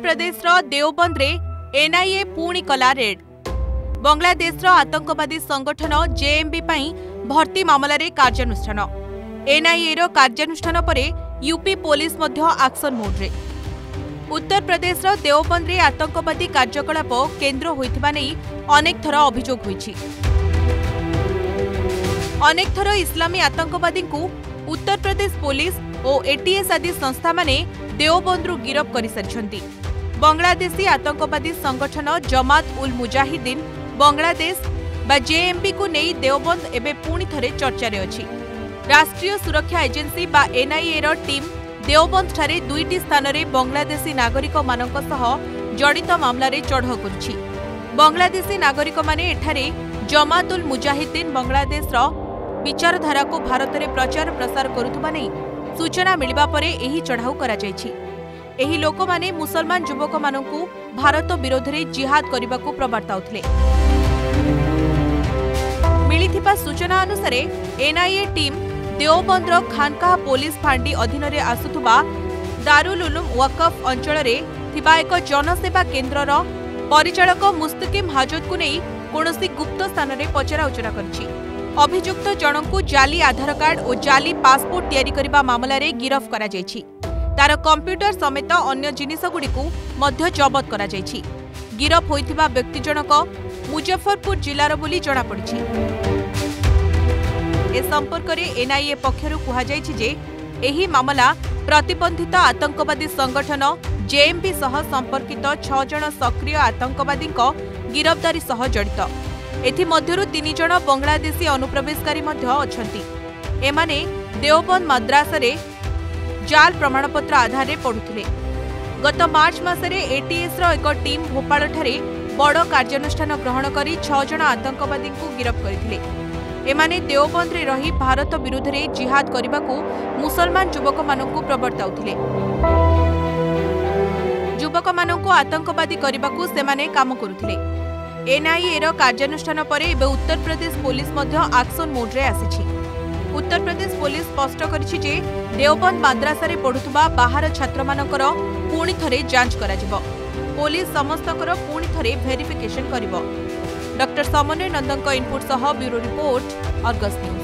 प्रदेश देवबंद रे एनआईए पुणी कला रेड। बांग्लादेश आतंकवादी संगठन जेएमबी भर्ती मामला रे कार्यानुष्ठान। एनआईए कार्यानुष्ठान परे यूपी पुलिस एक्शन मोड रे। उत्तर प्रदेश देवबंद रे आतंकवादी कार्यकलाप केन्द्र होइथिबा नै अनेक थर अभियोग होइछि। अनेक थर इस्लामी आतंकवादी को उत्तर प्रदेश पुलिस और एटीएस आदि संस्था माने देवबंदरू गिरफ कर सारी। बांग्लादेशी आतंकवादी संगठन जमात उल मुजाहिदीन बांग्लादेश बा जेएमबी को नहीं देवबंद एबे पुणी थरे चर्चा रे अछि। राष्ट्रीय सुरक्षा एजेंसी बा एनआईए रो टीम देवबंद ठारे दुईटी स्थान रे बांग्लादेशी नागरिक मानक सह जड़ित मामला रे चढ़ाऊ करिछि। बांग्लादेशी नागरिक माने एठारे जमात उल मुजाहिदीन बांग्लादेश रो विचारधारा को भारत में प्रचार प्रसार करुवा नहीं सूचना मिलवा परे एही चढ़ाऊ करा जायछि। एही लोक माने मुसलमान युवक मानकु भारत विरोध में जिहाद करने को प्रवर्ताउथिले। मिलिथिबा सूचना अनुसार एनआईए टीम देवबंद खानकाह पुलिस फांडी अधीन रे आसुथुबा दारुल उलूम वकफ अंचल रे थिबा एक जनसेवा केन्द्र परिचालक मुस्तकिम हाजत को नहीं कौनसी गुप्त स्थान में पचरा उचरा करछि। अभियुक्त जनकु जाली आधार कार्ड और जाली पासपोर्ट तैयारी करबा मामला रे गिरफ करा जायछि। तार कंप्यूटर समेत अन्य जिनिसगुड़िकु मध्य जबत करा जायछि। गिरफ होइथिबा व्यक्ति जनक मुजफ्फरपुर जिलार बोली जणा पड़िछि। ए संपर्क रे एनआईए पक्षरु कुहा जायछि जे एही मामला प्रतिबंधित आतंकवादी संगठन जेएमबी सह संपर्कित 6 जण सक्रिय आतंकवादी गिरफ्तारी सह जड़ित। एथि मध्यरु 3 जण बांग्लादेशी अनुप्रवेशकारी मध्य अछंती। एमाने देवबंद मद्रासा रे जाल प्रमाणपत्र आधार रे पढुथिले। गत मार्च मासरे एटीएस रो एक टीम भोपाल ठारे बड़ कार्यानुष्ठान ग्रहण करी 6 जण आतंकवादी को गिरफ्त करथिले। एमाने देवबंद रे रही भारत विरुद्ध रे जिहाद करबाकू मुसलमान युवक मानकू प्रवर्ताउथिले। युवक मानकू आतंकवादी करबाकू सेमाने काम करुथिले। एनआईए रो कार्यानुष्ठान परे एबे उत्तर प्रदेश पुलिस मध्य एक्शन मोड रे आसीछि। उत्तर प्रदेश पुलिस स्पष्ट करिछि जे देवबंद मद्रासा रे पढुथबा बाहर छात्र मानकर पुणी थरे जांच करा जिवो। पुलिस समस्तकर पुणी थरे वेरिफिकेशन करिवो। डॉक्टर समन्वय नंदनक इनपुट सह ब्यूरो रिपोर्ट अर्गस न्यूज।